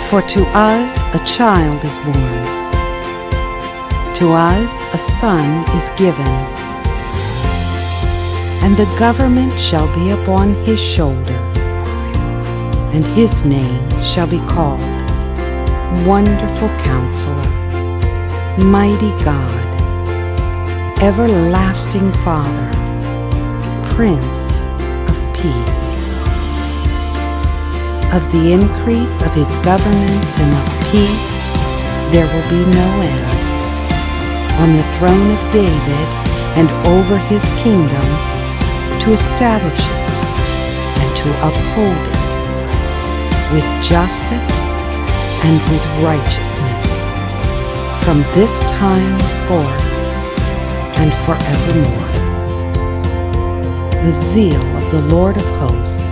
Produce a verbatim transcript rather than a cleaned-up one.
For to us a child is born, to us a son is given, and the government shall be upon his shoulder, and his name shall be called Wonderful Counselor, Mighty God, Everlasting Father, Prince of Peace. Of the increase of his government and of peace there will be no end, on the throne of David and over his kingdom, to establish it and to uphold it with justice and with righteousness from this time forth and forevermore. The zeal of the Lord of hosts